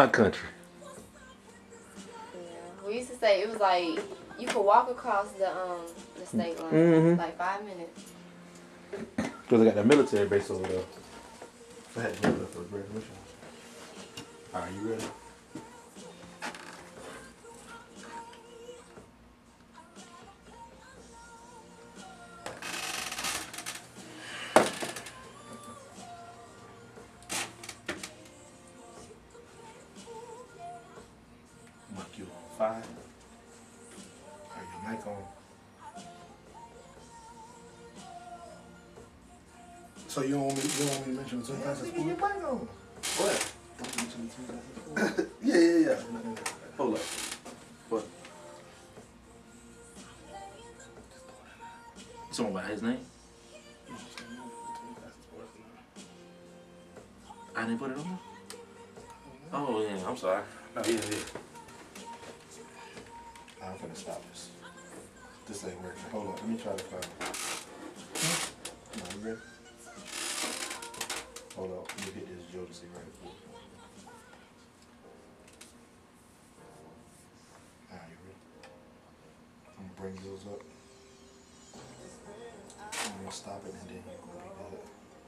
my country. Yeah. We used to say it was like you could walk across the state line like 5 minutes. Because they got that military base over there. I had to go there for the graduation. Alright, you ready? Mark you on 5. Have your mic on. So you don't want me to mention the 10 classes? Nigga, your mic on. What? Don't mention the 10 classes. Yeah. Hold up. What? Someone about his name? I didn't put it on there? Oh, yeah, I'm sorry. Yeah. I'm gonna stop this. This ain't working. Hold on, let me try to find it. No, you ready? Hold on, let me get this Joe to see right. Alright, you ready? I'm gonna bring yours up. I'm gonna stop it and then you're gonna be good.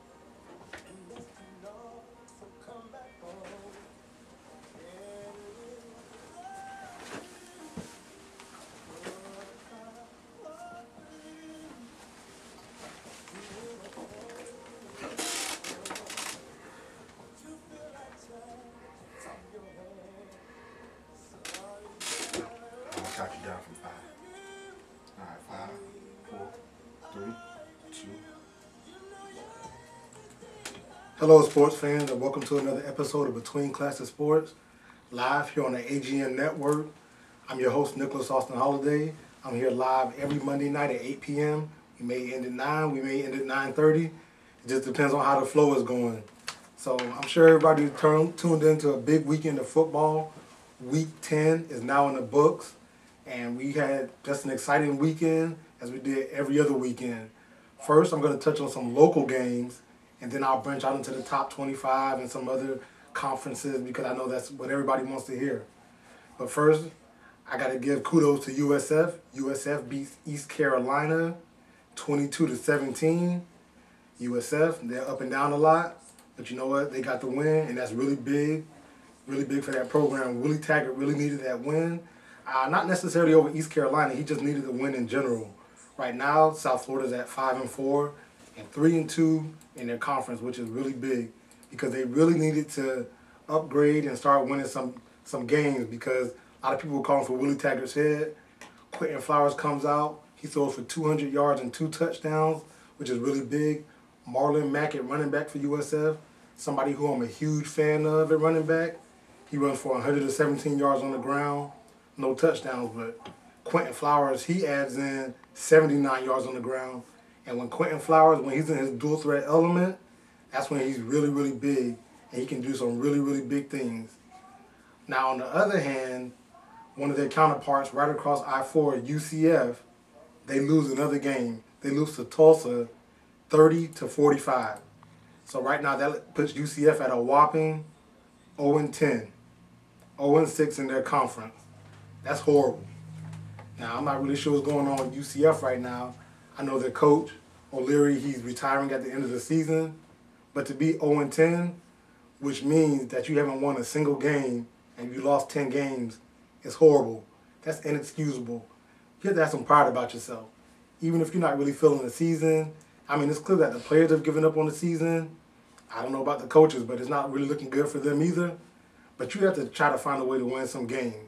Count you down from 5. Alright, 5, 4, 3, 2. Hello, sports fans, and welcome to another episode of Between Classes Sports, live here on the AGN Network. I'm your host, Nicholas Austin Holiday. I'm here live every Monday night at 8 p.m. We may end at 9, we may end at 9:30. It just depends on how the flow is going. So I'm sure everybody tuned into a big weekend of football. Week 10 is now in the books. And we had just an exciting weekend as we did every other weekend. First, I'm going to touch on some local games, and then I'll branch out into the top 25 and some other conferences because I know that's what everybody wants to hear. But first, I got to give kudos to USF. USF beats East Carolina 22-17. USF, they're up and down a lot, but you know what? They got the win, and that's really big for that program. Willie Taggart really needed that win. Not necessarily over East Carolina. He just needed a win in general. Right now, South Florida's at 5-4 and 3-2 in their conference, which is really big because they really needed to upgrade and start winning some games because a lot of people were calling for Willie Taggart's head. Quentin Flowers comes out. He throws for 200 yards and 2 touchdowns, which is really big. Marlon Mack at running back for USF, somebody who I'm a huge fan of at running back. He runs for 117 yards on the ground. No touchdowns, but Quentin Flowers, he adds in 79 yards on the ground. And when Quentin Flowers, when he's in his dual threat element, that's when he's really, really big. And he can do some really, really big things. Now, on the other hand, one of their counterparts right across I-4, UCF, they lose another game. They lose to Tulsa 30-45. So right now, that puts UCF at a whopping 0-10. 0-6 in their conference. That's horrible. Now, I'm not really sure what's going on with UCF right now. I know their coach, O'Leary, he's retiring at the end of the season. But to be 0-10, which means that you haven't won a single game and you lost 10 games, is horrible. That's inexcusable. You have to have some pride about yourself. Even if you're not really feeling the season. I mean, it's clear that the players have given up on the season. I don't know about the coaches, but it's not really looking good for them either. But you have to try to find a way to win some games.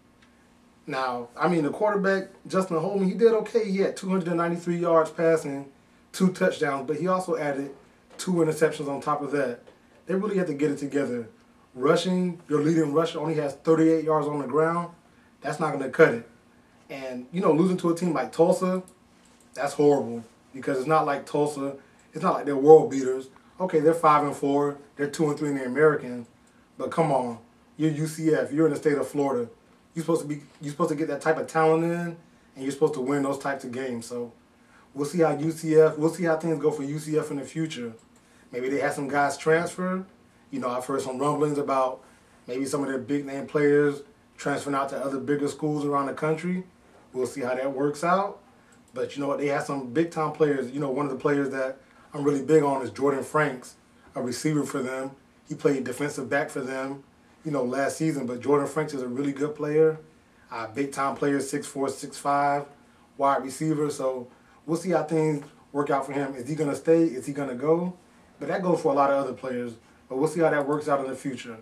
Now, I mean, the quarterback, Justin Holman, he did okay. He had 293 yards passing, 2 touchdowns, but he also added 2 interceptions on top of that. They really have to get it together. Rushing, your leading rusher only has 38 yards on the ground. That's not going to cut it. And, you know, losing to a team like Tulsa, that's horrible because it's not like Tulsa. It's not like they're world beaters. Okay, they're 5-4. They're 2-3 in the American. But come on, you're UCF. You're in the state of Florida. You're supposed to get that type of talent in, and you're supposed to win those types of games. So we'll see how things go for UCF in the future. Maybe they have some guys transfer. You know, I've heard some rumblings about Maybe some of their big name players transferring out to other bigger schools around the country. We'll see how that works out. But you know what? They have some big time players. You know, one of the players that I'm really big on is Jordan Franks, a receiver for them. He played defensive back for them, you know, last season. But Jordan Franks is a really good player. Big time player, 6'4", 6'5", wide receiver. So we'll see how things work out for him. Is he going to stay? Is he going to go? But that goes for a lot of other players. But we'll see how that works out in the future.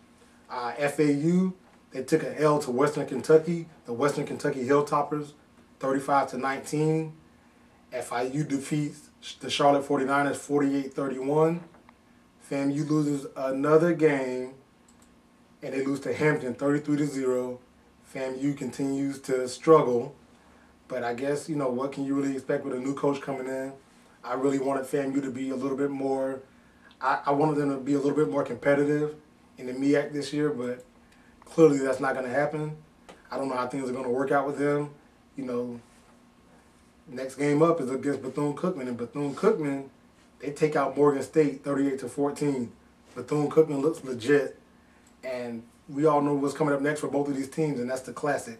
FAU, they took an L to Western Kentucky, the Western Kentucky Hilltoppers, 35-19. FIU defeats the Charlotte 49ers 48-31. FAMU loses another game, and they lose to Hampton 33-0. FAMU continues to struggle, but I guess, you know, what can you really expect with a new coach coming in? I really wanted FAMU to be a little bit more, I wanted them to be a little bit more competitive in the MEAC this year, but clearly that's not going to happen. I don't know how things are going to work out with them. You know, next game up is against Bethune-Cookman, and Bethune-Cookman, they take out Morgan State 38-14. Bethune-Cookman looks legit, and we all know what's coming up next for both of these teams, and that's the Classic.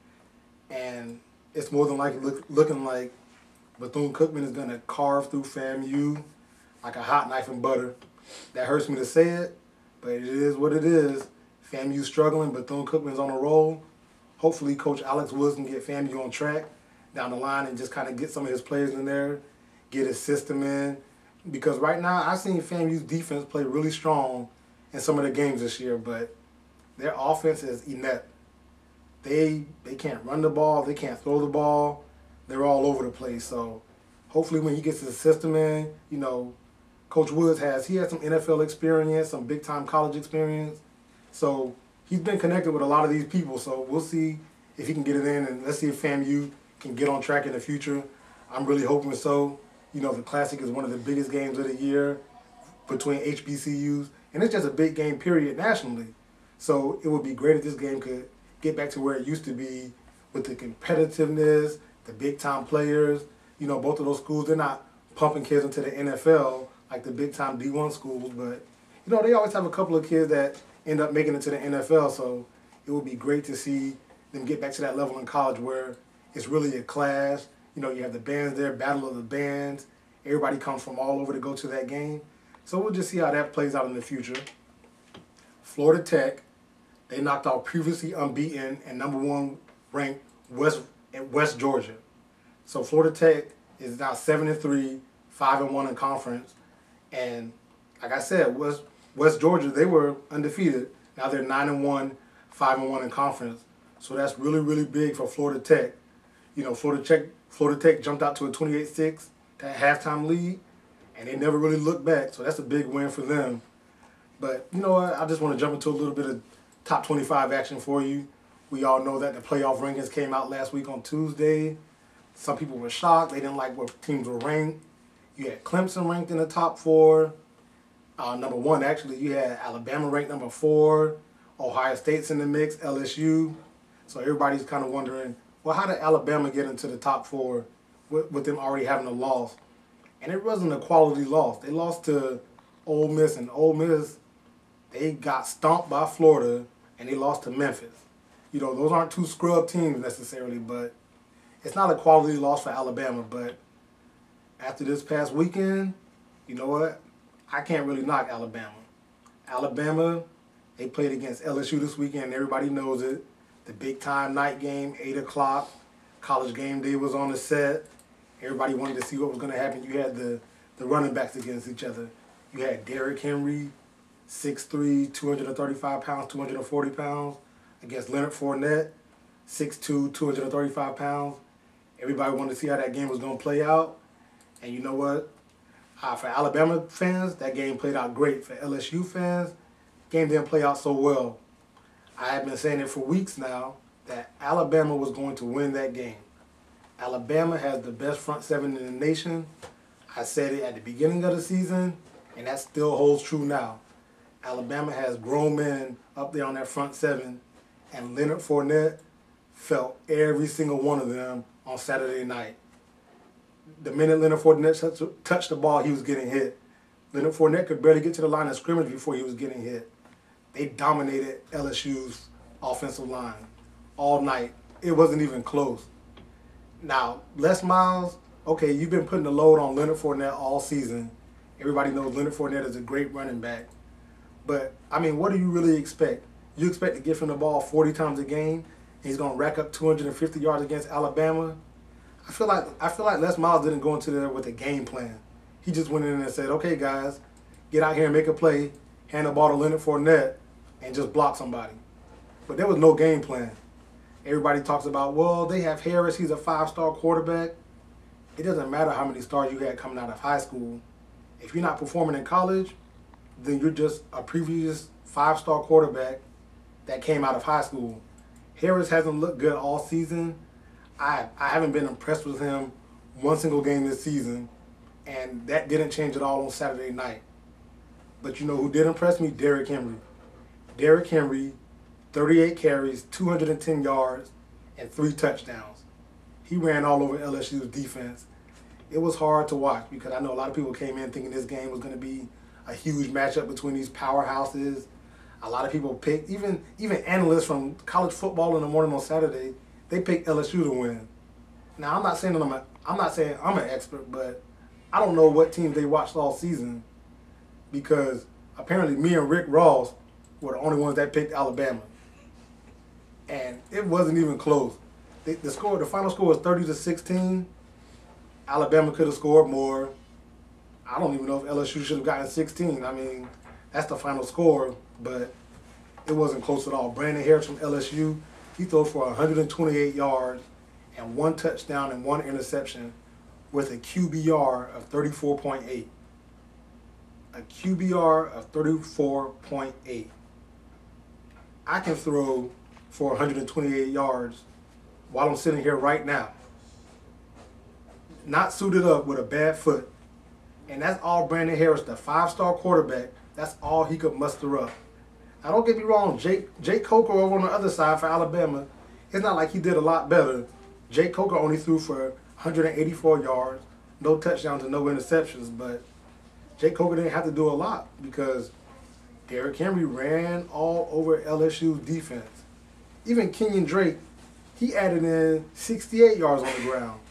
And it's more than likely looking like Bethune-Cookman is going to carve through FAMU like a hot knife and butter. That hurts me to say it, but it is what it is. FAMU's struggling, Bethune-Cookman's on a roll. Hopefully Coach Alex Woods can get FAMU on track down the line and just kind of get some of his players in there, get his system in. Because right now I've seen FAMU's defense play really strong in some of the games this year, but their offense is inept. They can't run the ball, they can't throw the ball. They're all over the place. So hopefully when he gets his system in, you know, Coach Woods has some NFL experience, some big-time college experience. So he's been connected with a lot of these people. So we'll see if he can get it in, and let's see if FAMU can get on track in the future. I'm really hoping so. You know, the Classic is one of the biggest games of the year between HBCUs, and it's just a big game period nationally. So it would be great if this game could get back to where it used to be with the competitiveness, the big-time players. You know, both of those schools, they're not pumping kids into the NFL like the big-time D1 schools, but, you know, they always have a couple of kids that end up making it to the NFL, so it would be great to see them get back to that level in college where it's really a class. You know, you have the bands there, battle of the bands. Everybody comes from all over to go to that game. So we'll just see how that plays out in the future. Florida Tech, they knocked out previously unbeaten and #1 ranked West Georgia. So Florida Tech is now 7-3, 5-1 in conference. And like I said, West Georgia, they were undefeated. Now they're 9-1, 5-1 in conference. So that's really, really big for Florida Tech. You know, Florida Tech jumped out to a 28-6 halftime lead, and they never really looked back. So that's a big win for them. But you know what? I just want to jump into a little bit of top 25 action for you. We all know that the playoff rankings came out last week on Tuesday. Some people were shocked. They didn't like where teams were ranked. You had Clemson ranked in the top 4. #1, actually, you had Alabama ranked #4. Ohio State's in the mix, LSU. So everybody's kind of wondering, well, how did Alabama get into the top 4 with them already having a loss? And it wasn't a quality loss. They lost to Ole Miss, and Ole Miss, they got stomped by Florida, and they lost to Memphis. You know, those aren't two scrub teams necessarily, but it's not a quality loss for Alabama. But after this past weekend, you know what? I can't really knock Alabama. Alabama, they played against LSU this weekend. Everybody knows it. The big-time night game, 8 o'clock. College game day was on the set. Everybody wanted to see what was going to happen. You had the running backs against each other. You had Derrick Henry, 6'3", 235 pounds, 240 pounds, against Leonard Fournette, 6'2", 235 pounds. Everybody wanted to see how that game was going to play out. And you know what? For Alabama fans, that game played out great. For LSU fans, the game didn't play out so well. I have been saying it for weeks now that Alabama was going to win that game. Alabama has the best front seven in the nation. I said it at the beginning of the season, and that still holds true now. Alabama has grown men up there on that front seven, and Leonard Fournette felt every single one of them on Saturday night. The minute Leonard Fournette touched the ball, he was getting hit. Leonard Fournette could barely get to the line of scrimmage before he was getting hit. they dominated LSU's offensive line all night. It wasn't even close. Now, Les Miles, okay, you've been putting the load on Leonard Fournette all season. Everybody knows Leonard Fournette is a great running back. But, I mean, what do you really expect? You expect to give him the ball 40 times a game, and he's going to rack up 250 yards against Alabama? I feel like Les Miles didn't go into there with a game plan. He just went in and said, okay, guys, get out here and make a play, hand the ball to Leonard Fournette, and just block somebody. But there was no game plan. Everybody talks about, well, they have Harris, he's a 5-star quarterback. It doesn't matter how many stars you had coming out of high school. If you're not performing in college, then you're just a previous 5-star quarterback that came out of high school. Harris hasn't looked good all season. I haven't been impressed with him one single game this season, and that didn't change at all on Saturday night. But you know who did impress me? Derrick Henry. Derrick Henry, 38 carries, 210 yards, and 3 touchdowns. He ran all over LSU's defense. It was hard to watch because I know a lot of people came in thinking this game was going to be a huge matchup between these powerhouses. A lot of people picked, even analysts from college football in the morning on Saturday, they picked LSU to win. Now I'm not saying I'm an expert, but I don't know what teams they watched all season because apparently me and Rick Ross were the only ones that picked Alabama, and it wasn't even close. The final score was 30-16. Alabama could have scored more. I don't even know if LSU should have gotten 16. I mean, that's the final score, but it wasn't close at all. Brandon Harris from LSU, he throws for 128 yards and 1 touchdown and 1 interception with a QBR of 34.8. A QBR of 34.8. I can throw for 128 yards while I'm sitting here right now, not suited up with a bad foot. And that's all Brandon Harris, the 5-star quarterback, that's all he could muster up. Now, don't get me wrong, Jake Coker over on the other side for Alabama, it's not like he did a lot better. Jake Coker only threw for 184 yards, no touchdowns and no interceptions, but Jake Coker didn't have to do a lot because Derrick Henry ran all over LSU's defense. Even Kenyon Drake, he added in 68 yards on the ground.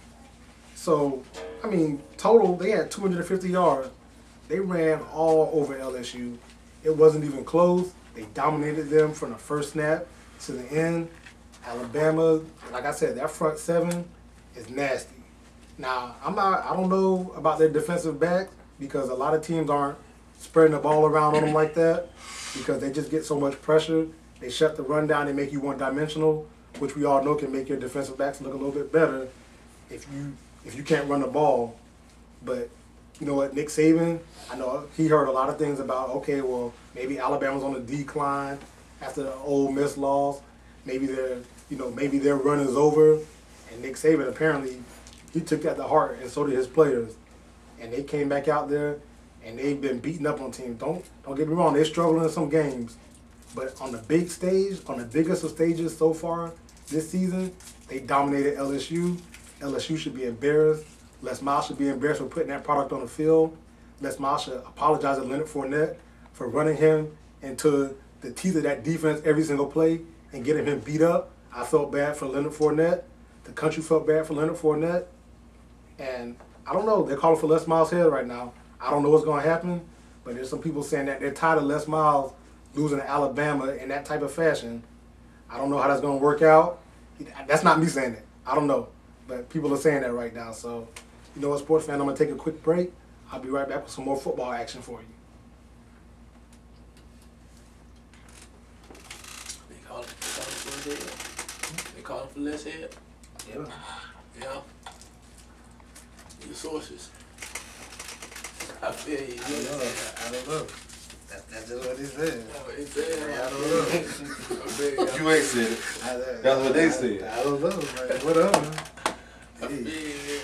So, I mean, total, they had 250 yards. They ran all over LSU. It wasn't even close. They dominated them from the first snap to the end. Alabama, like I said, that front seven is nasty. Now, I don't know about their defensive backs because a lot of teams aren't spreading the ball around on them like that because they just get so much pressure. They shut the run down and make you one-dimensional, which we all know can make your defensive backs look a little bit better if you can't run the ball. But you know what, Nick Saban, I know he heard a lot of things about, okay, well, maybe Alabama's on a decline after the Ole Miss loss. Maybe their run is over. And Nick Saban, apparently, he took that to heart, and so did his players. And they came back out there, and they've been beating up on teams. Don't get me wrong, they're struggling in some games. But on the big stage, on the biggest of stages so far this season, they dominated LSU. LSU should be embarrassed. Les Miles should be embarrassed for putting that product on the field. Les Miles should apologize to Leonard Fournette for running him into the teeth of that defense every single play and getting him beat up. I felt bad for Leonard Fournette. The country felt bad for Leonard Fournette. And I don't know. They're calling for Les Miles' head right now. I don't know what's going to happen, but there's some people saying that they're tired of Les Miles losing to Alabama in that type of fashion. I don't know how that's going to work out. That's not me saying it. I don't know. But people are saying that right now. So, you know what, sports fan, I'm going to take a quick break. I'll be right back with some more football action for you. They call it for his head. They call it for Les head. Yeah. Yeah. Your sources. I feel you. I don't know. That's just what he said. He said, I don't know. You ain't said it. That's what they said. I don't know, man. Whatever. I feel you.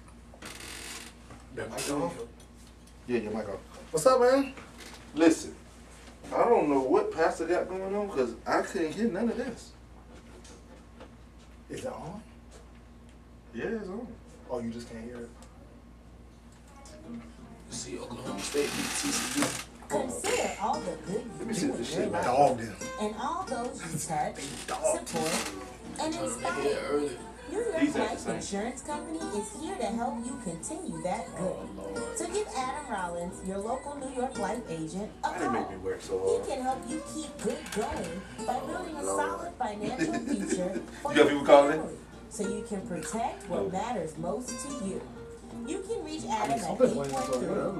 Your mic on? Yeah, your mic on. What's up, man? Listen, I don't know what Pastor got going on because I couldn't hear none of this. Is it on? Yeah, it's on. Oh, you just can't hear it? You see Oklahoma State beat TCU. Consider all the good Let me you see do what in this your shit life Dog them. and all those you touch, support, and Get inspire. there early. New York These ain't the Life same. Insurance Company is here to help you continue that good. So give Adam Rollins, your local New York Life agent, a Why they make call. me work so He hard? can help you keep good going by building a solid financial future for You got people calling in? family, so you can protect what matters most to you. You can reach Adam at something's playing, so whatever.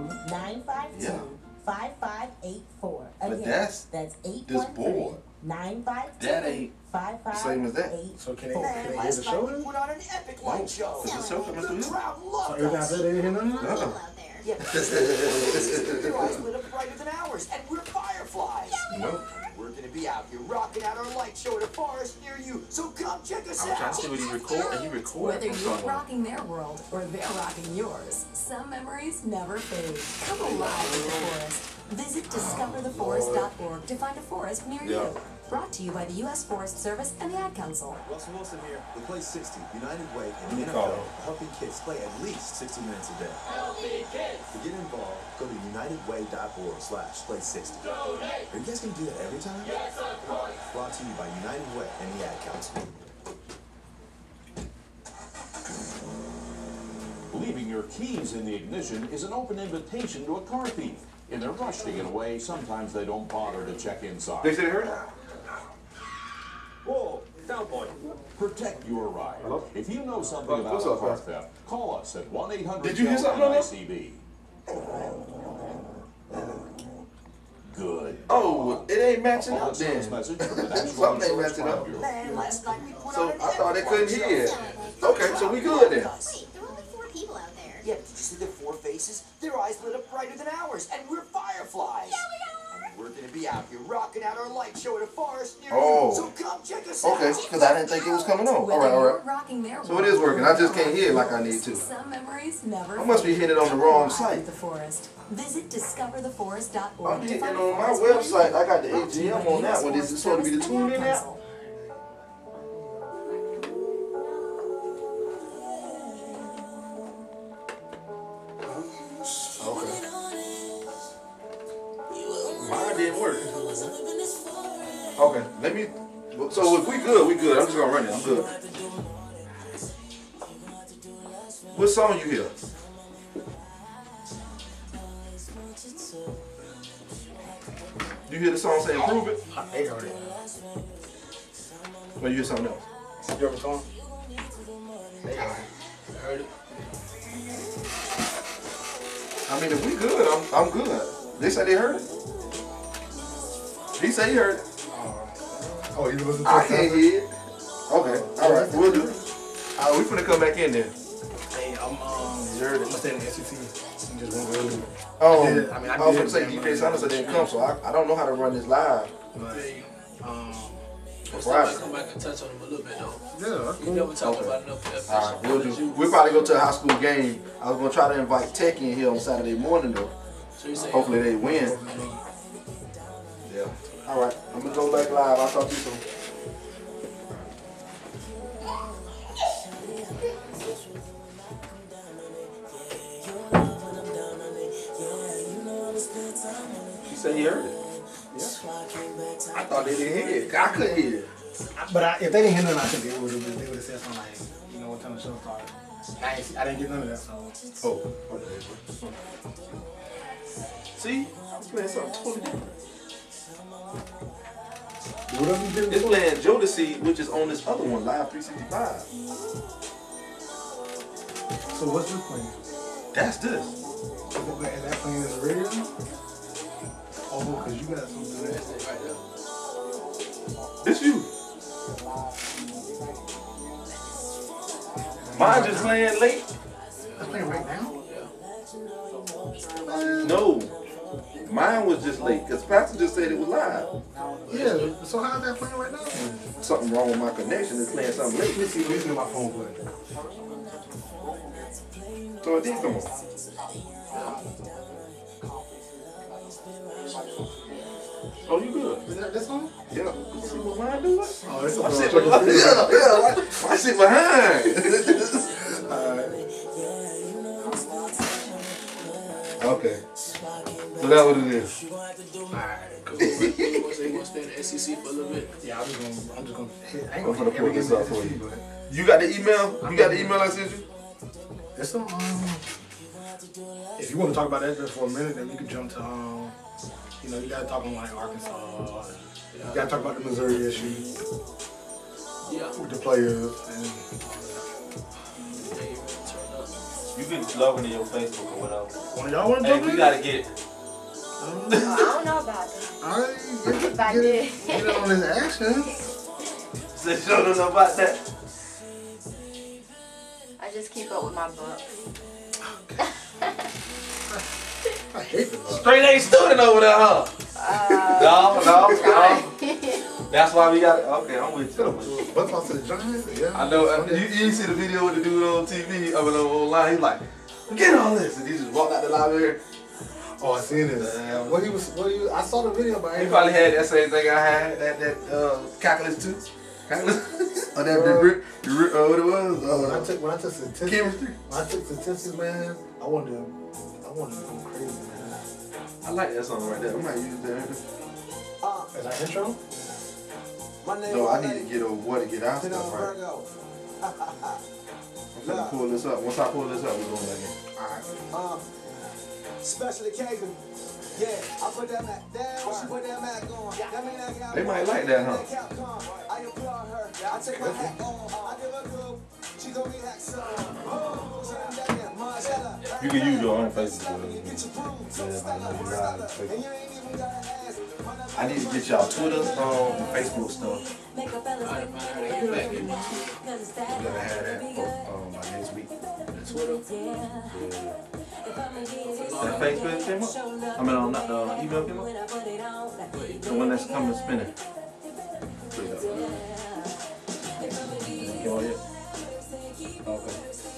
813-952-5584. But Again, that's that's this board. 813-952-5584. That ain't same as that. So can they hear the show then? Put on an epic No, light show. because the show coming through The here. crowd So loved everything I us. said, they didn't hear none of that? Uh-uh. Yeah, your eyes lit up brighter than ours, and we're fireflies. No. We're gonna be out here rocking out our light show at a forest near you, so come check us I was trying to out. see what he record, and he recorded Whether from you're somewhere. rocking their world or they're rocking yours, some memories never fade. Come alive with the forest. Visit discovertheforest.org to find a forest near you. Brought to you by the U.S. Forest Service and the Ad Council. Russell Wilson here. We play 60, United Way, and the Call NFL, it. helping kids play at least 60 minutes a day. To get involved, go to unitedway.org/play60. Are you guys going to do that every time? Yes, of course. Brought to you by United Way and the Ad Council. Leaving your keys in the ignition is an open invitation to a car thief. In their rush to get away, sometimes they don't bother to check inside. They said it hurt? Whoa, cowboy. Protect your ride. Hello? If you know something What's about up, car man? theft, call us at 1-800 Did you hear something on that? ICB. Good. Oh, it ain't matching Upon up a service then. message from the National Something ain't Insurance matching Crime up. Bureau. Man, last night we put So on an I thought they epic couldn't light hear. show. Okay, so we good then. Wait, there are only 4 people out there. Yeah, did you see their 4 faces? Their eyes lit up brighter than ours, and we're fireflies. And we're gonna be out here rocking out our light show at a forest near Oh. you, so come check us Okay, out. because I didn't think it was coming on. All Whether right, all you're right. rocking their So it is working. I just can't hear it like I need to. Some memories never I must be hitting it on the Come wrong alive site. with the forest. Visit discovertheforest.org I'm to hitting find it a on my forest near you. website. I got the Brought to you by AGM on the that US one. Is it Forest supposed to be the Service and tune in Ad app? Council. Okay. Mine didn't work. Okay, let me. So if we good, we good. I'm just gonna run it. I'm good. What song you hear? You hear the song say "Improve It"? They heard it. Or you hear something else? You heard the song? They heard it. Heard it. I mean, if we good, I'm good. They said they heard it. He said he heard it. Oh, you listen to I it? can't hear it. Okay, all right, we'll do. All right, we finna come back in there. Hey, I'm heard it. I'm staying in the SEC. I'm just going early. I I was gonna say DJ Sanders didn't come, so I don't know how to run this live. But, Somebody come back and touch on him a little bit though. yeah, You never talk about enough All right, we'll do. We'll probably go to a high school game. I was gonna try to invite Tech in here on Saturday morning though. So you say Hopefully they win. Yeah. All right, I'm gonna go back live. I'll talk to you soon. He said he heard it. Yeah. I thought they didn't hear it. I couldn't hear it. But if they didn't hear nothing, I think they would have said something like, you know, what time the show started. I didn't get none of that. So. Oh, okay. See, I was playing something totally different. Whatever you did It's playing Jodeci, which is on this other one, Live 365. So what's this playing? That's this. Is that playing in the radio? Oh, because you got something there. that's it right there. This you. Mine just playing late. That's playing right now? No, mine was just late because Pastor just said it was live. Yeah, so how's that playing right now? Something wrong with my connection. It's playing something late. Let me see, listen to my phone play. So it did come on. Oh, you good? Is that this one? Yeah. You see what mine do? Oh, it's I sit behind. Yeah. I sit behind. Okay. So that's what it is. SEC for a little bit. Yeah, I'm just gonna hit. I ain't I'm gonna gonna pull this up for SEC, you. but You got the email? You got the email I sent you? there's some. If you want to talk about that just for a minute, then we could jump to you know, you gotta talk on like Arkansas. You gotta talk about the Missouri issue. Yeah. With the players and. You can log into your Facebook or whatever. One of y'all want to Hey, jump we in? gotta get. I don't know about that. Alright, If I did. get it on his actions. Say you don't know about that. I just keep up with my books. I hate them. Straight A student over there, huh? No. That's why we got it. Okay, I'm with you. Bucks lost to the Giants? Yeah. I know. You see the video with the dude on TV, online. He's like, get all this. And he just walked out the library. Oh, I seen this. I saw the video, but I He ain't probably had that same thing I had, that calculus too. Calculus? Or that what it was? When I took statistics, chemistry. When I took statistics, man, I wanted to go crazy, man. I like that song right there. I might use that. Is that intro? No, I need to get over what to get out stuff right. I'm gonna pull this up. Once I pull this up, we're going back in. Alright. Special occasion. Yeah, I put that Mac down, she put that Mac on. That mean I got They might like that, huh? I applaud her. I take my hat on. I give her good. She gon' be hack some. You can use your own Facebook. I need to get y'all Twitter, Facebook stuff. We're gonna have that by next week. Twitter. That Facebook came up? I mean, not the email came up? The one that's coming spinning. Came on yet? Okay.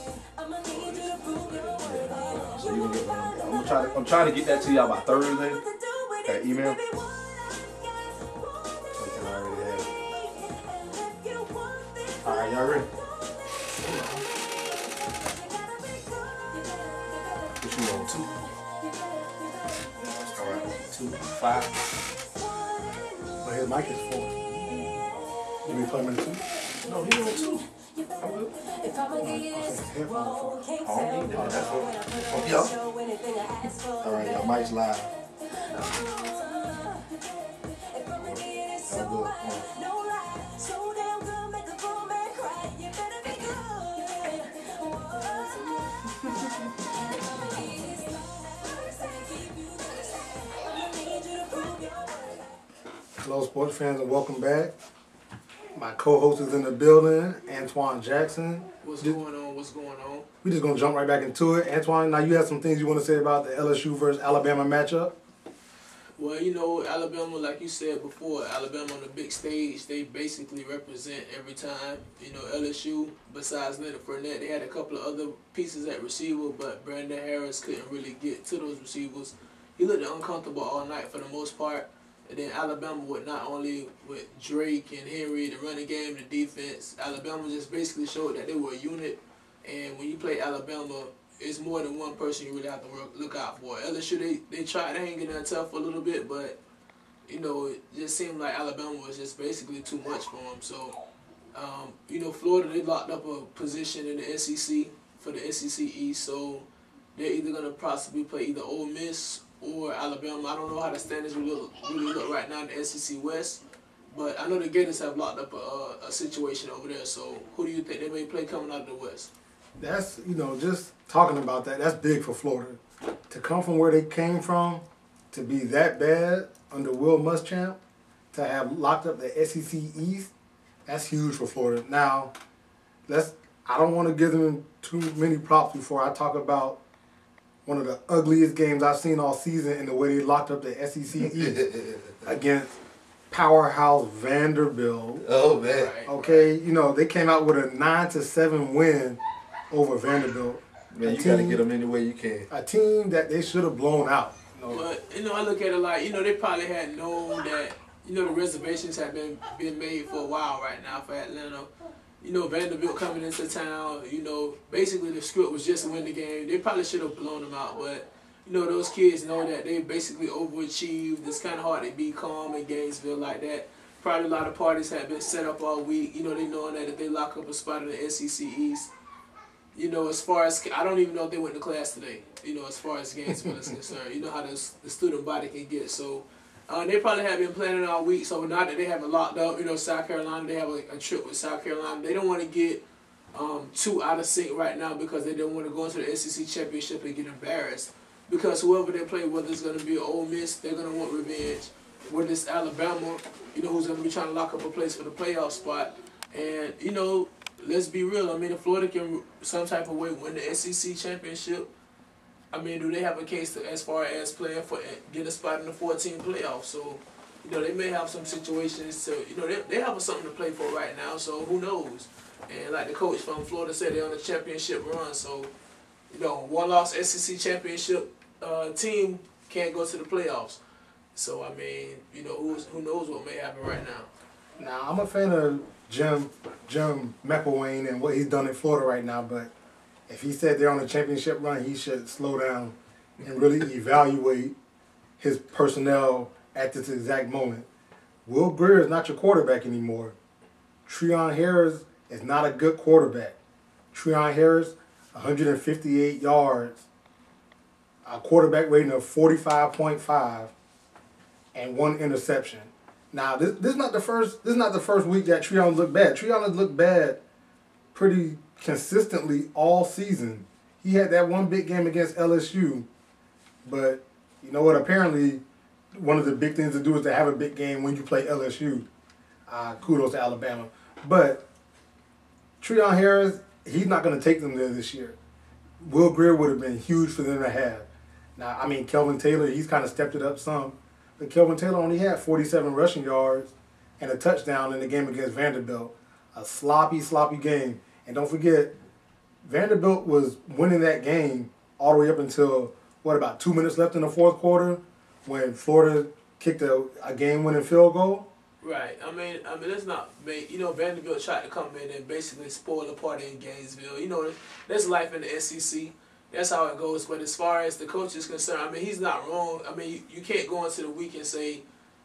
So you can get one. I'm trying to get that to y'all by Thursday. That email. So you can already have it. Alright, y'all ready? What you on, 2? Alright, 2, 5. But his mic is 4. You mean play him in 2? No, he on 2. I'm good. Alright, y'all mic's live. Y'all good. Hello, sports fans, and welcome back. My co-host is in the building, Antoine Jackson. What's going on? What's going on? We're just going to jump right back into it. Antoine, now you have some things you want to say about the LSU versus Alabama matchup? Well, you know, Alabama, like you said before, Alabama on the big stage, they basically represent every time. You know, LSU, besides Leonard Fournette, they had a couple of other pieces at receiver, but Brandon Harris couldn't really get to those receivers. He looked uncomfortable all night for the most part. And then Alabama with not only with Drake and Henry, the running game, the defense, Alabama just basically showed that they were a unit. And when you play Alabama, it's more than one person you really have to look out for. LSU, they tried to hang in there tough for a little bit, but, you know, it just seemed like Alabama was just basically too much for them. So, you know, Florida, they locked up a position in the SEC for the SEC East. So they're either going to possibly play either Ole Miss or Alabama. I don't know how the standings really look right now in the SEC West, but I know the Gators have locked up a situation over there. So who do you think they may play coming out of the West? That's, you know, just talking about that, that's big for Florida. To come from where they came from, to be that bad under Will Muschamp, to have locked up the SEC East, that's huge for Florida. Now, I don't want to give them too many props before I talk about one of the ugliest games I've seen all season in the way they locked up the SEC East against powerhouse Vanderbilt. Oh, man. Okay, you know, they came out with a 9-7 win over Vanderbilt. Man, you got to get them any way you can. A team that they should have blown out. But, you know, I look at it like, you know, they probably had known that, you know, the reservations have been made for a while right now for Atlanta. You know, Vanderbilt coming into town, you know, basically the script was just to win the game. They probably should have blown them out, but, you know, those kids know that they basically overachieved. It's kind of hard to be calm in Gainesville like that. probably a lot of parties have been set up all week. You know, they knowing that if they lock up a spot in the SEC East, you know, as far as, I don't even know if they went to class today, you know, as far as Gainesville is concerned. You know how the student body can get. So they probably have been planning all week. So now that they have it locked up, you know, South Carolina, they have a trip with South Carolina. They don't want to get too out of sync right now because they don't want to go into the SEC championship and get embarrassed. Because whoever they play, whether it's going to be an Ole Miss, they're going to want revenge. Whether it's Alabama, you know, who's going to be trying to lock up a place for the playoff spot. And, you know, let's be real. I mean, if Florida can some type of way win the SEC championship, I mean, do they have a case to, as far as playing for get a spot in the 14 playoffs? So, you know, they may have some situations to, you know, they have something to play for right now. So who knows? And like the coach from Florida said, they're on a championship run. So, you know, one-loss SEC championship team can't go to the playoffs. So I mean, you know, who knows what may happen right now. Now, I'm a fan of Jim McElwain and what he's done in Florida right now, but if he said they're on a championship run, he should slow down and really evaluate his personnel at this exact moment. Will Grier is not your quarterback anymore. Treon Harris is not a good quarterback. Treon Harris, 158 yards, a quarterback rating of 45.5, and 1 interception. Now, this is not the first week that Treon looked bad. Treon has looked bad pretty consistently all season. He had that one big game against LSU, but you know what? Apparently, one of the big things to do is to have a big game when you play LSU. Kudos to Alabama. But Treon Harris, he's not going to take them there this year. Will Grier would have been huge for them to have. Now, I mean, Kelvin Taylor, he's kind of stepped it up some. But Kelvin Taylor only had 47 rushing yards and a touchdown in the game against Vanderbilt. A sloppy game. And don't forget, Vanderbilt was winning that game all the way up until, what, about 2 minutes left in the fourth quarter when Florida kicked a game-winning field goal? Right. I mean, let's not make, you know, Vanderbilt tried to come in and basically spoil the party in Gainesville. You know, there's life in the SEC. That's how it goes. But as far as the coach is concerned, I mean, he's not wrong. I mean, you can't go into the week and say,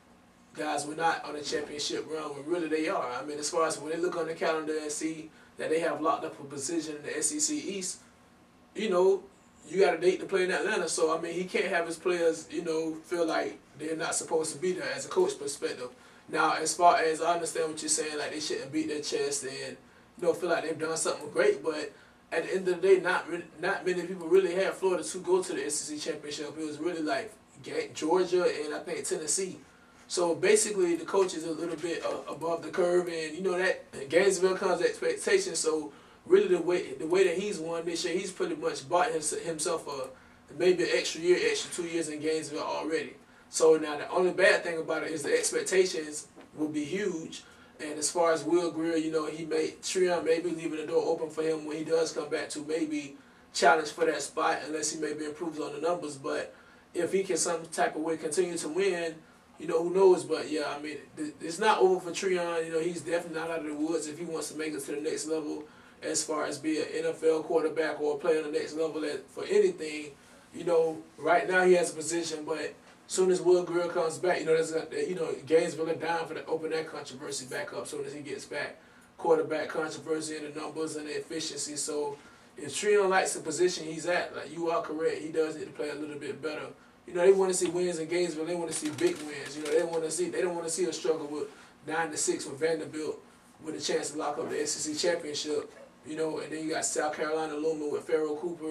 guys, we're not on a championship run when really they are. I mean, as far as when they look on the calendar and see that they have locked up a position in the SEC East, you know, you got a date to play in Atlanta. So, I mean, he can't have his players, you know, feel like they're not supposed to be there as a coach perspective. Now, as far as I understand what you're saying, like they shouldn't beat their chest and, you know, feel like they've done something great, but at the end of the day, not many people really had Florida to go to the SEC championship. It was really like Georgia and I think Tennessee. So basically, the coach is a little bit above the curve, and you know that Gainesville comes with expectations. So really, the way that he's won this year, he's pretty much bought himself maybe an extra 2 years in Gainesville already. So now the only bad thing about it is the expectations will be huge. And as far as Will Grier, you know, Treon may be leaving the door open for him when he does come back to maybe challenge for that spot unless he maybe improves on the numbers. But if he can some type of way continue to win, you know, who knows? But yeah, I mean, it's not over for Treon. You know, he's definitely not out of the woods if he wants to make it to the next level as far as be an NFL quarterback or play on the next level for anything. You know, right now he has a position, but soon as Will Grier comes back, you know, Gainesville are down for to open that controversy back up. Soon as he gets back, quarterback controversy and the numbers and the efficiency. So if Treon likes the position he's at, like you are correct, he does need to play a little bit better. You know, they want to see wins in Gainesville. They want to see big wins. You know, they don't want to see a struggle with 9-6 with Vanderbilt with a chance to lock up the SEC championship. You know, and then you got South Carolina looming with Pharoh Cooper.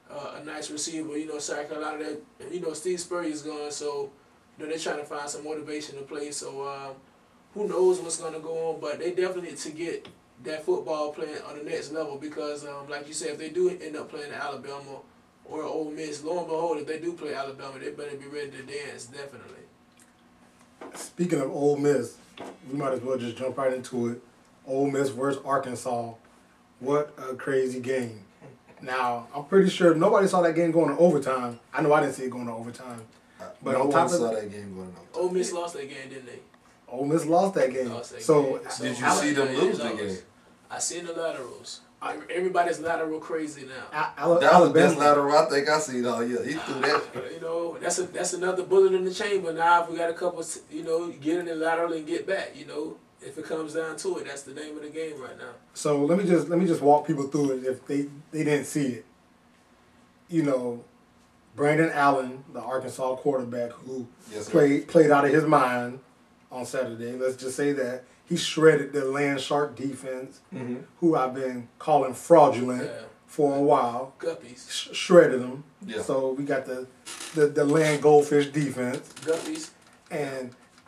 A nice receiver, you know, South Carolina, you know, Steve Spurrier's gone, so, you know, they're trying to find some motivation to play, so who knows what's going to go on, but they definitely need to get that football playing on the next level because, like you said, if they do end up playing Alabama or Ole Miss, lo and behold, if they do play Alabama, they better be ready to dance, definitely. Speaking of Ole Miss, we might as well just jump right into it. Ole Miss versus Arkansas. What a crazy game. Now, I'm pretty sure nobody saw that game going to overtime. I know I didn't see it going to overtime. But no on top one saw of that game going to overtime. Ole Miss lost that game, didn't they? Ole Miss lost that game. Did you see them lose the game? I seen the laterals. Everybody's lateral crazy now. That was the best lateral I think I seen all year. He threw that. You know, that's another bullet in the chamber. Now if we got a couple, you know, get in the lateral and get back. You know, if it comes down to it, that's the name of the game right now. So let me just walk people through it if they didn't see it. You know, Brandon Allen, the Arkansas quarterback who played out of his mind on Saturday. Let's just say that. He shredded the Land Shark defense, who I've been calling fraudulent for a while. Guppies. Shredded them. Yeah. So we got the Land Goldfish defense. Guppies. And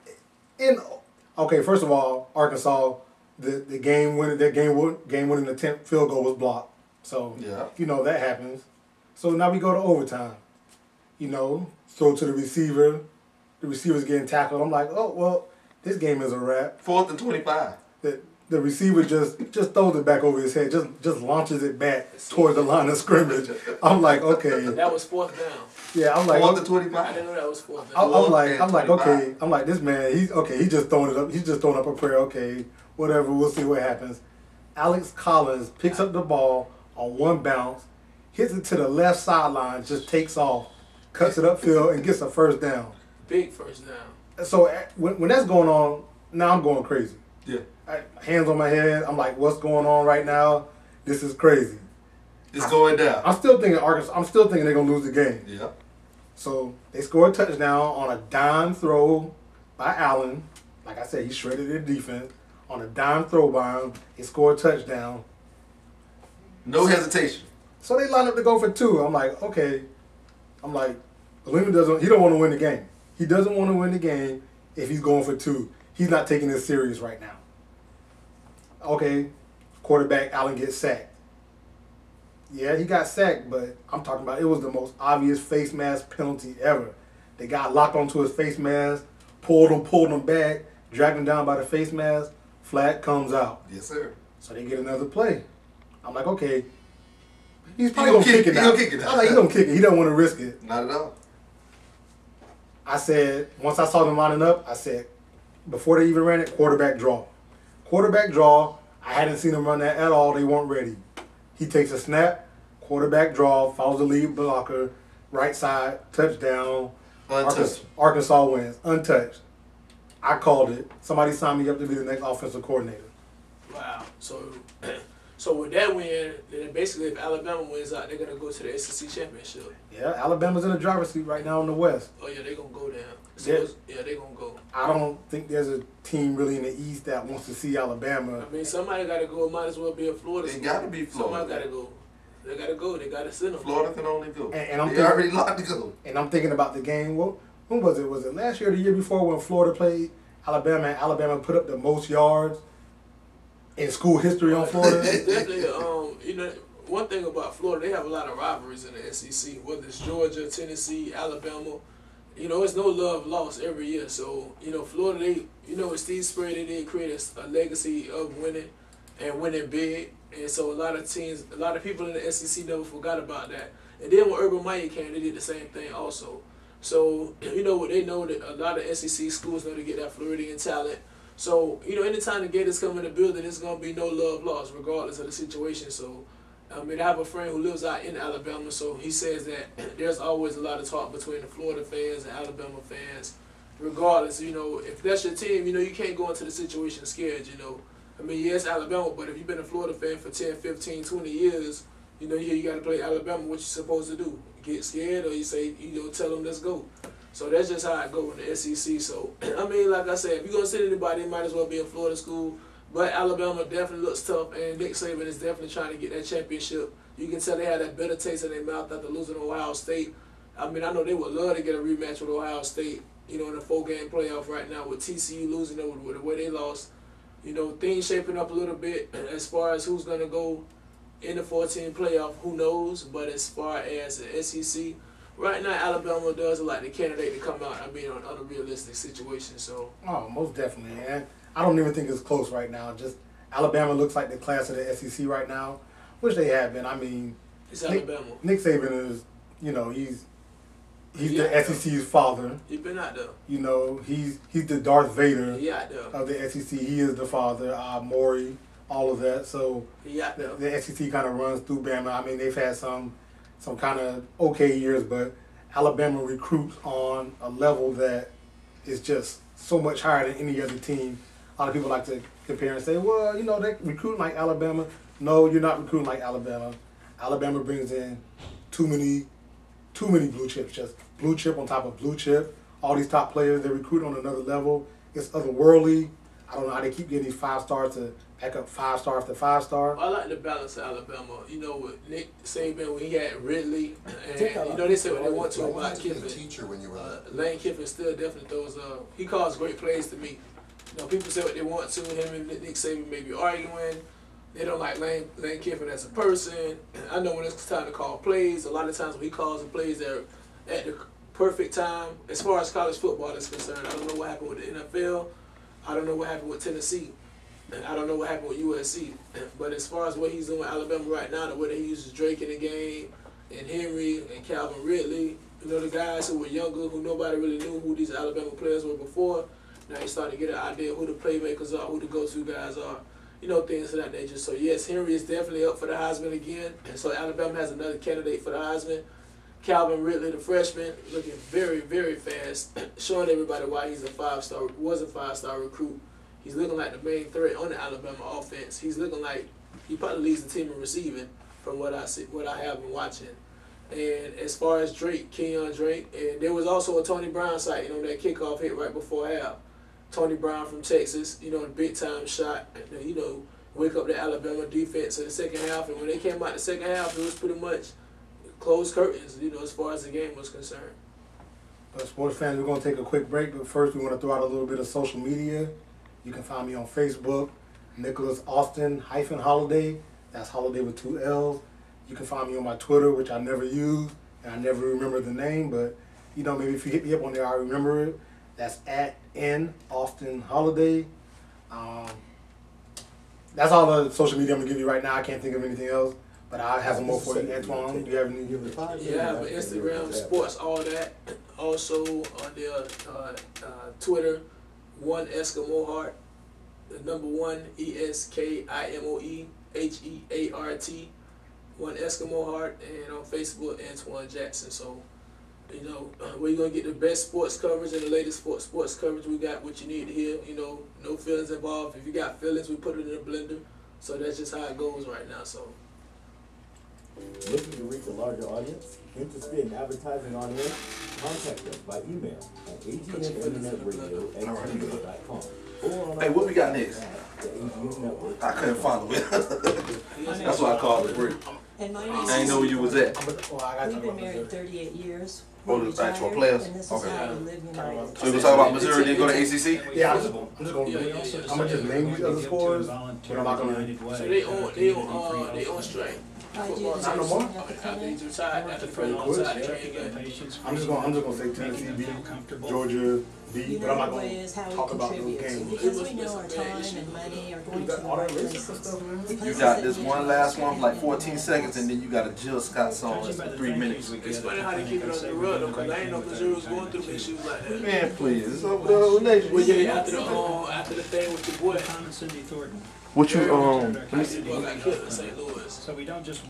first of all, Arkansas, the game winning attempt field goal was blocked. So you know that happens. So now we go to overtime. You know, throw to the receiver. The receiver's getting tackled. I'm like, oh well. This game is a wrap. 4th and 25. The receiver just throws it back over his head, just launches it back towards the line of scrimmage. I'm like, okay. That was 4th down. Yeah, I'm like 4th and 25. I didn't know that was 4th down. I'm like, okay. I'm like, this man, he's just throwing it up. He's just throwing up a prayer. Okay, whatever. We'll see what happens. Alex Collins picks up the ball on one bounce, hits it to the left sideline, just takes off, cuts it upfield, and gets a first down. Big first down. So when that's going on, now I'm going crazy. Yeah. Hands on my head. I'm like, what's going on right now? This is crazy. It's going down. I'm still thinking Arkansas. I'm still thinking they're gonna lose the game. Yeah. So they score a touchdown on a dime throw by Allen. Like I said, he shredded their defense on a dime throw by him. He scored a touchdown. No hesitation. So they line up to go for 2. I'm like, okay. I'm like, Bielema he don't want to win the game. He doesn't want to win the game if he's going for 2. He's not taking this serious right now. Okay, quarterback Allen gets sacked. Yeah, he got sacked, but I'm talking about it was the most obvious face mask penalty ever. The guy locked onto his face mask, pulled him back, dragged him down by the face mask, flag comes out. Yes, sir. So they get another play. I'm like, okay, he's probably going to kick it out. I'm like, he's going to kick it. He don't want to risk it. Not at all. I said, once I saw them lining up, I said, before they even ran it, quarterback draw. Quarterback draw. I hadn't seen them run that at all. They weren't ready. He takes a snap, quarterback draw, follows the lead blocker, right side, touchdown. Arkansas wins. Untouched. I called it. Somebody signed me up to be the next offensive coordinator. Wow. So with that win, then basically if Alabama wins out, they're going to go to the SEC championship. Yeah, Alabama's in the driver's seat right now in the West. Oh, yeah, they're going to go down. So they're going to go. I don't think there's a team really in the East that wants to see Alabama. I mean, somebody got to go. It might as well be a Florida school. They got to be Florida. Somebody got to go. They got to go. They got to send them. Florida can only go. And they already locked to go. And I'm thinking about the game. When was it? Was it last year or the year before when Florida played Alabama and Alabama put up the most yards in school history on Florida? Definitely, you know, one thing about Florida, they have a lot of rivalries in the SEC, whether it's Georgia, Tennessee, Alabama. You know, it's no love lost every year. So, you know, Florida, with Steve Spurrier, they did create a legacy of winning and winning big. And so a lot of people in the SEC never forgot about that. And then when Urban Meyer came, they did the same thing also. So, you know, they know that a lot of SEC schools know to get that Floridian talent. So, you know, anytime the Gators come in the building, there's going to be no love lost, regardless of the situation. So, I mean, I have a friend who lives out in Alabama, so he says that there's always a lot of talk between the Florida fans and Alabama fans. Regardless, you know, if that's your team, you know, you can't go into the situation scared, you know. I mean, yes, Alabama, but if you've been a Florida fan for 10, 15, 20 years, you know, you got to play Alabama, what you supposed to do? Get scared or you say, you know, tell them let's go. So that's just how I go in the SEC. So, I mean, like I said, if you're going to send anybody, it might as well be a Florida school. But Alabama definitely looks tough, and Nick Saban is definitely trying to get that championship. You can tell they had that bitter taste in their mouth after losing to Ohio State. I mean, I know they would love to get a rematch with Ohio State, you know, in a 4-game playoff right now with TCU losing it with the way they lost. You know, things shaping up a little bit as far as who's going to go in the 14 playoff, who knows. But as far as the SEC, right now Alabama does look like the candidate to come out. I mean, on unrealistic situations. So. Oh, most definitely. And I don't even think it's close right now. Just Alabama looks like the class of the SEC right now, which they have been. I mean, it's Alabama. Nick Saban is, you know, he's the SEC's father. He's been out there. You know, he's the Darth Vader out there of the SEC. He is the father. Maury all of that. So Yeah. the SEC kind of runs through Bama. I mean, they've had some kind of okay years, but Alabama recruits on a level that is just so much higher than any other team. A lot of people like to compare and say, well, you know, they recruiting like Alabama. No, you're not recruiting like Alabama. Alabama brings in too many blue chips, just blue chip on top of blue chip. All these top players, they recruit on another level. It's otherworldly. I don't know how they keep getting these 5 stars to back up 5 star after 5 star. I like the balance of Alabama. You know, with Nick Saban, when he had Ridley, and you know, they say what they want to about Kiffin. Lane Kiffin still definitely throws he calls great plays to me. You know, people say what they want to. Him and Nick Saban may be arguing. They don't like Lane Kiffin as a person. I know when it's time to call plays, a lot of times when he calls the plays, they're at the perfect time. As far as college football is concerned, I don't know what happened with the NFL. I don't know what happened with Tennessee. I don't know what happened with USC. But as far as what he's doing with Alabama right now, the way that he uses Drake in the game, and Henry, and Calvin Ridley, you know, the guys who were younger, who nobody really knew who these Alabama players were before, now you start to get an idea who the playmakers are, who the go-to guys are. You know, things of that nature. So, yes, Henry is definitely up for the Heisman again. And so Alabama has another candidate for the Heisman. Calvin Ridley, the freshman, looking very, very fast, showing everybody why he's was a 5-star recruit. He's looking like the main threat on the Alabama offense. He's looking like he probably leads the team in receiving from what I see, what I have been watching. And as far as Drake, Kenyon Drake, and there was also a Tony Brown sighting on that kickoff hit right before half. Tony Brown from Texas, you know, a big-time shot, you know, wake up the Alabama defense in the second half. And when they came out the second half, it was pretty much closed curtains, you know, as far as the game was concerned. Sports fans, we're going to take a quick break, but first we want to throw out a little bit of social media. You can find me on Facebook, Nicholas Austin Holiday. That's Holiday with 2 L's. You can find me on my Twitter, which I never use, and I never remember the name, but, you know, maybe if you hit me up on there, I remember it. That's at N Austin Holiday. That's all the social media I'm going to give you right now. I can't think of anything else. But I have some more for you, Antoine. Do you have any? Yeah, I have an Instagram, Sports All That. Also on their Twitter, One Eskimo Heart. The number 1 ESKIMOEHEART. One Eskimo Heart, and on Facebook, Antoine Jackson. So, you know, we're gonna get the best sports coverage and the latest sports coverage. We got what you need to hear. You know, no feelings involved. If you got feelings, we put it in a blender. So that's just how it goes right now. So. Looking to reach a larger audience? Interested in advertising on air? Contact us by email at agninternetradio@gmail.com. Hey, what we got next? I couldn't follow it. That's why I called it break. And my I didn't know where you was at. We've been married 38 years. Oh, the actual players? And this is Okay. how we live united. So we gonna talk about Missouri, then go to ACC? Yeah, I'm just gonna name these other scores, but I'm not gonna. So they on strike. Not no more. After he's retired, after the president retired, they can't get. I'm just gonna say Tennessee beat, Georgia beat, but I'm not gonna talk about those games. Because we know our time and money are going to the right places. You got this one last one for like 14 seconds, and then you got a Jill Scott song for 3 minutes. It's funny how they keep it under the rug though, because I ain't know Missouri was going through issues like that. Man, please, it's over the whole nation. Well, yeah, after the thing with your boy. What you Got killed in St. Louis. So we don't just